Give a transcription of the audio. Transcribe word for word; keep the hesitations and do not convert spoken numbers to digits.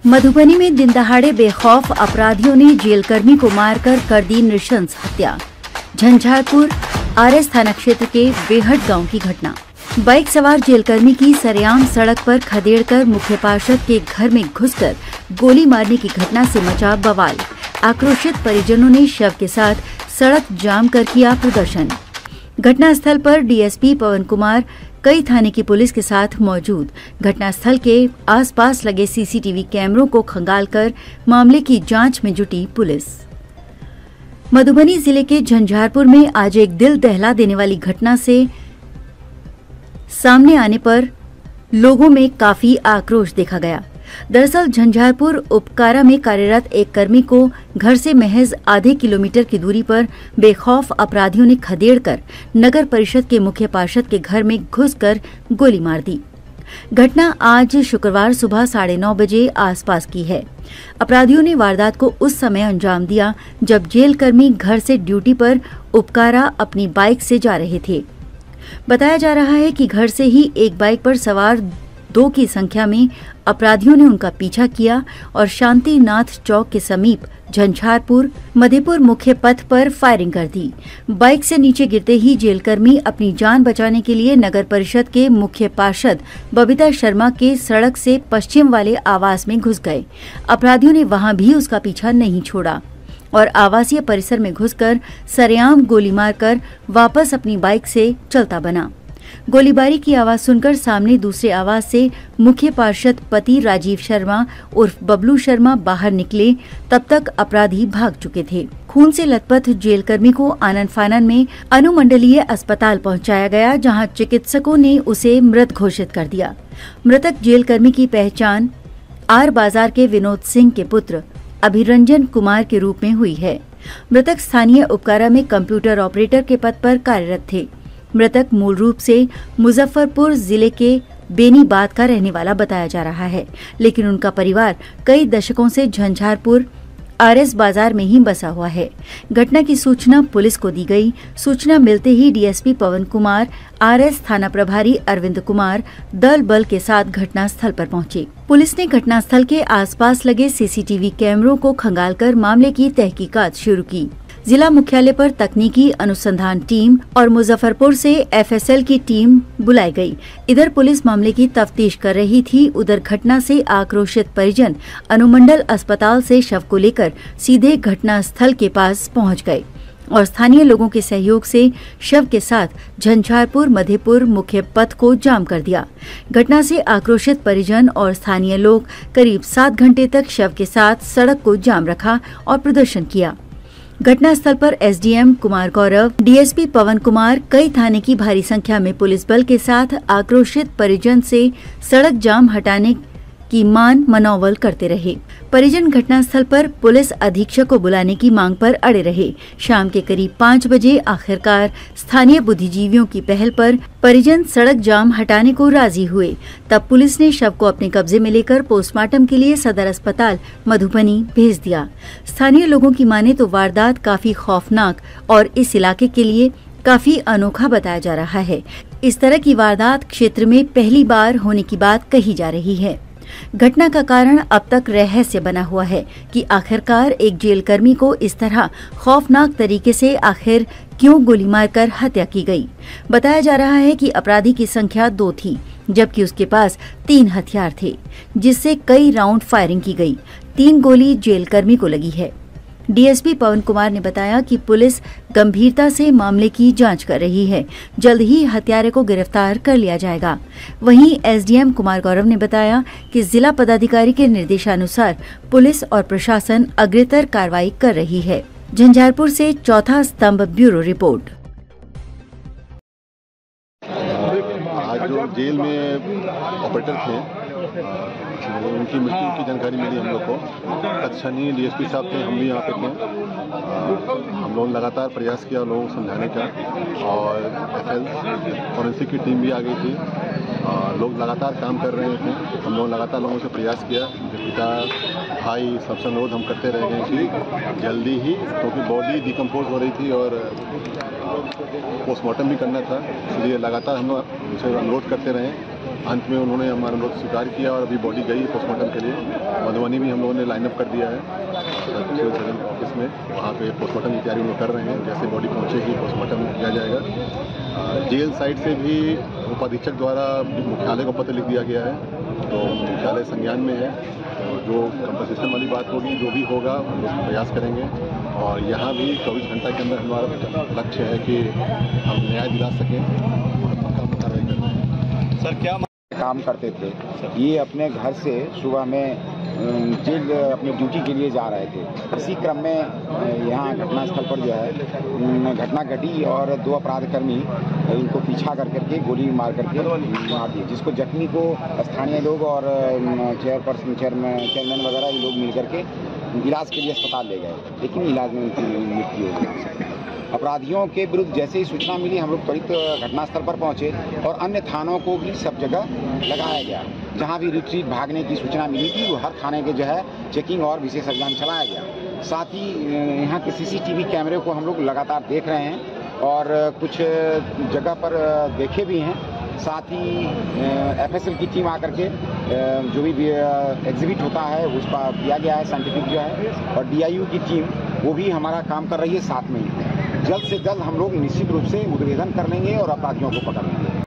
मधुबनी में दिन दहाड़े बेखौफ अपराधियों ने जेलकर्मी को मारकर कर दी नृशंस हत्या। झंझारपुर आरएस थाना क्षेत्र के बेहट गांव की घटना। बाइक सवार जेलकर्मी की सरेआम सड़क पर खदेड़कर मुख्य पार्षद के घर में घुसकर गोली मारने की घटना से मचा बवाल। आक्रोशित परिजनों ने शव के साथ सड़क जाम कर किया प्रदर्शन। घटनास्थल पर डीएसपी पवन कुमार कई थाने की पुलिस के साथ मौजूद। घटनास्थल के आसपास लगे सीसीटीवी कैमरों को खंगालकर मामले की जांच में जुटी पुलिस। मधुबनी जिले के झंझारपुर में आज एक दिल दहला देने वाली घटना से सामने आने पर लोगों में काफी आक्रोश देखा गया। दरअसल झंझारपुर उपकारा में कार्यरत एक कर्मी को घर से महज आधे किलोमीटर की दूरी पर बेखौफ अपराधियों ने खदेड़कर नगर परिषद के मुख्य पार्षद के घर में घुसकर गोली मार दी। घटना आज शुक्रवार सुबह साढ़े नौ बजे आसपास की है। अपराधियों ने वारदात को उस समय अंजाम दिया जब जेलकर्मी घर से ड्यूटी पर उपकारा अपनी बाइक से जा रहे थे। बताया जा रहा है कि घर से ही एक बाइक पर सवार दो की संख्या में अपराधियों ने उनका पीछा किया और शांतिनाथ चौक के समीप झंझारपुर मधेपुर मुख्य पथ पर फायरिंग कर दी। बाइक से नीचे गिरते ही जेलकर्मी अपनी जान बचाने के लिए नगर परिषद के मुख्य पार्षद बबीता शर्मा के सड़क से पश्चिम वाले आवास में घुस गए। अपराधियों ने वहां भी उसका पीछा नहीं छोड़ा और आवासीय परिसर में घुसकर सरेआम गोली मारकर वापस अपनी बाइक से चलता बना। गोलीबारी की आवाज सुनकर सामने दूसरे आवाज से मुख्य पार्षद पति राजीव शर्मा उर्फ बबलू शर्मा बाहर निकले। तब तक अपराधी भाग चुके थे। खून से लथपथ जेलकर्मी को आनन फानन में अनुमंडलीय अस्पताल पहुंचाया गया, जहां चिकित्सकों ने उसे मृत घोषित कर दिया। मृतक जेलकर्मी की पहचान आर बाजार के विनोद सिंह के पुत्र अभिरंजन कुमार के रूप में हुई है। मृतक स्थानीय उपकारा में कंप्यूटर ऑपरेटर के पद पर कार्यरत थे। मृतक मूल रूप से मुजफ्फरपुर जिले के बेनीबाद का रहने वाला बताया जा रहा है, लेकिन उनका परिवार कई दशकों से झंझारपुर आरएस बाजार में ही बसा हुआ है। घटना की सूचना पुलिस को दी गई। सूचना मिलते ही डीएसपी पवन कुमार, आरएस थाना प्रभारी अरविंद कुमार दल बल के साथ घटनास्थल पर पहुंचे। पुलिस ने घटनास्थल के आसपास लगे सीसीटीवी कैमरों को खंगालकर मामले की तहकीकात शुरू की। जिला मुख्यालय पर तकनीकी अनुसंधान टीम और मुजफ्फरपुर से एफएसएल की टीम बुलाई गई। इधर पुलिस मामले की तफ्तीश कर रही थी। उधर घटना से आक्रोशित परिजन अनुमंडल अस्पताल से शव को लेकर सीधे घटनास्थल के पास पहुंच गए और स्थानीय लोगों के सहयोग से शव के साथ झंझारपुर मधेपुर मुख्य पथ को जाम कर दिया। घटना से आक्रोशित परिजन और स्थानीय लोग करीब सात घंटे तक शव के साथ सड़क को जाम रखा और प्रदर्शन किया। घटनास्थल पर एसडीएम कुमार गौरव, डीएसपी पवन कुमार, कई थाने की भारी संख्या में पुलिस बल के साथ आक्रोशित परिजन से सड़क जाम हटाने की मान मनौवल करते रहे। परिजन घटनास्थल पर पुलिस अधीक्षक को बुलाने की मांग पर अड़े रहे। शाम के करीब पाँच बजे आखिरकार स्थानीय बुद्धिजीवियों की पहल पर परिजन सड़क जाम हटाने को राजी हुए। तब पुलिस ने शव को अपने कब्जे में लेकर पोस्टमार्टम के लिए सदर अस्पताल मधुबनी भेज दिया। स्थानीय लोगों की माने तो वारदात काफी खौफनाक और इस इलाके के लिए काफी अनोखा बताया जा रहा है। इस तरह की वारदात क्षेत्र में पहली बार होने की बात कही जा रही है। घटना का कारण अब तक रहस्य बना हुआ है कि आखिरकार एक जेलकर्मी को इस तरह खौफनाक तरीके से आखिर क्यों गोली मारकर हत्या की गई। बताया जा रहा है कि अपराधी की संख्या दो थी, जबकि उसके पास तीन हथियार थे, जिससे कई राउंड फायरिंग की गई। तीन गोली जेलकर्मी को लगी है। डीएसपी पवन कुमार ने बताया कि पुलिस गंभीरता से मामले की जांच कर रही है। जल्द ही हत्यारे को गिरफ्तार कर लिया जाएगा। वहीं एसडीएम कुमार गौरव ने बताया कि जिला पदाधिकारी के निर्देशानुसार पुलिस और प्रशासन अग्रतर कार्रवाई कर रही है। झंझारपुर से चौथा स्तंभ ब्यूरो रिपोर्ट। आज जो जेल में ऑपरेटर थे उनकी मृत्यु की जानकारी मिली हम लोग को। तत्क्षणीय डीएसपी साहब थे, हम भी यहाँ पे थे। हम लोग लगातार प्रयास किया लोगों को समझाने का और एफएल फॉरेंसिक की टीम भी आ गई थी। लोग लगातार काम कर रहे थे। हम लोग लगातार लोगों से प्रयास किया, पिता भाई सबसे अनुरोध हम करते रह गए कि जल्दी ही, क्योंकि बॉडी डिकम्पोज हो रही थी और पोस्टमार्टम भी करना था, इसलिए लगातार हम लोग उनसे अनुरोध करते रहे अंत में उन्होंने हमारा अनुरोध स्वीकार किया और अभी बॉडी गई पोस्टमार्टम के लिए। मधुबनी भी हम लोगों ने लाइनअप कर दिया है सिविल सर्जन ऑफिस में, वहाँ पे पोस्टमार्टम की तैयारी हम लोग कर रहे हैं। जैसे बॉडी पहुँचेगी पोस्टमार्टम किया जाएगा। जेल साइड से भी उपाधीक्षक द्वारा मुख्यालय को पत्र लिख दिया गया है, तो मुख्यालय संज्ञान में है। तो जो कंपनसेशन वाली बात होगी, जो भी होगा हम लोग प्रयास करेंगे। और यहाँ भी चौबीस घंटा के अंदर हमारा लक्ष्य है कि हम न्याय दिला सकें और पक्का कार्रवाई करें। सर क्या काम करते थे, ये अपने घर से सुबह में जेल अपने ड्यूटी के लिए जा रहे थे। इसी क्रम में यहाँ घटनास्थल पर जो है घटना घटी और दो अपराधकर्मी इनको पीछा कर करके गोली मार करके मार दिए, जिसको जख्मी को स्थानीय लोग और चेयरपर्सन चेयरमैन चेयरमैन वगैरह ये लोग मिल करके इलाज के लिए अस्पताल ले गए, लेकिन इलाज में उनकी मृत्यु हो गई। अपराधियों के विरुद्ध जैसे ही सूचना मिली, हम लोग त्वरित घटनास्थल पर पहुंचे और अन्य थानों को भी सब जगह लगाया गया। जहां भी रिट्रीट भागने की सूचना मिली थी, वो हर थाने के जो है चेकिंग और विशेष अभियान चलाया गया। साथ ही यहाँ के सीसीटीवी कैमरे को हम लोग लगातार देख रहे हैं और कुछ जगह पर देखे भी हैं। साथ ही एफएसएल की टीम आकर के जो भी एग्जिबिट होता है उस पर किया गया है साइंटिफिक जो है, और डीआईयू की टीम वो भी हमारा काम कर रही है साथ में ही। जल्द से जल्द हम लोग निश्चित रूप से उद्भेदन कर लेंगे और अपराधियों को पकड़ लेंगे।